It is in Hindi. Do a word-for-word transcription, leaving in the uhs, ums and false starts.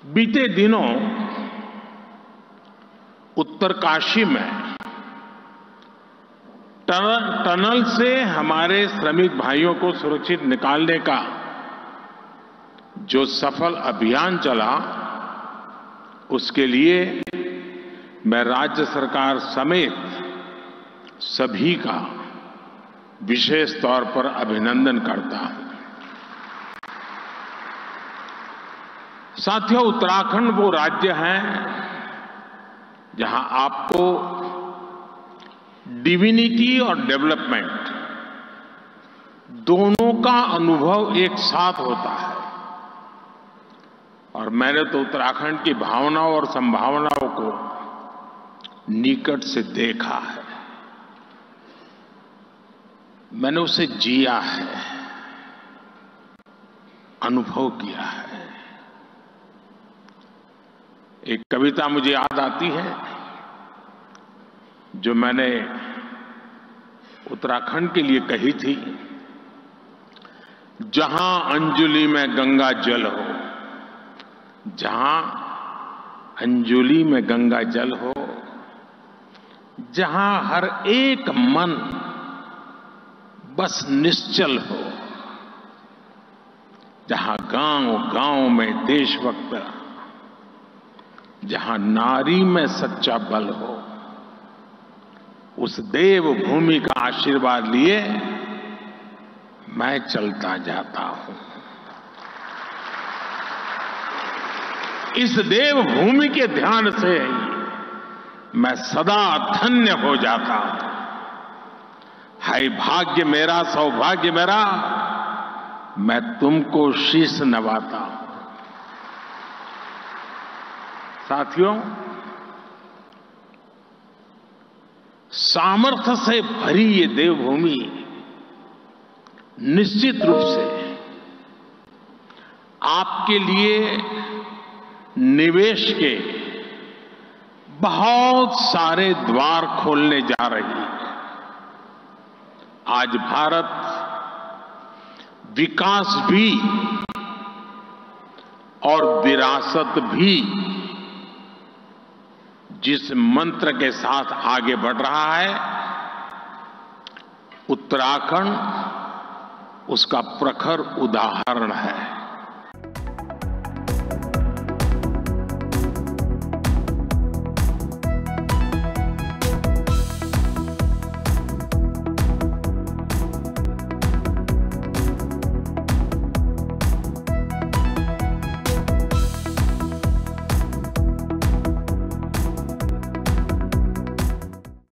बीते दिनों उत्तरकाशी में टनल से हमारे श्रमिक भाइयों को सुरक्षित निकालने का जो सफल अभियान चला, उसके लिए मैं राज्य सरकार समेत सभी का विशेष तौर पर अभिनंदन करता हूं। साथियों, उत्तराखंड वो राज्य है जहां आपको डिविनिटी और डेवलपमेंट दोनों का अनुभव एक साथ होता है। और मैंने तो उत्तराखंड की भावनाओं और संभावनाओं को निकट से देखा है, मैंने उसे जिया है, अनुभव किया है। एक कविता मुझे याद आती है जो मैंने उत्तराखंड के लिए कही थी। जहां अंजुलि में गंगा जल हो, जहां अंजुलि में गंगा जल हो, जहां हर एक मन बस निश्चल हो, जहां गांव-गांव में देशभक्त, जहां नारी में सच्चा बल हो, उस देव भूमि का आशीर्वाद लिए मैं चलता जाता हूं। इस देव भूमि के ध्यान से मैं सदा धन्य हो जाता हूं। हाय भाग्य मेरा, सौभाग्य मेरा, मैं तुमको शीश नवाता हूं। साथियों, सामर्थ्य से भरी ये देवभूमि निश्चित रूप से आपके लिए निवेश के बहुत सारे द्वार खोलने जा रही है। आज भारत विकास भी और विरासत भी जिस मंत्र के साथ आगे बढ़ रहा है, उत्तराखंड उसका प्रखर उदाहरण है।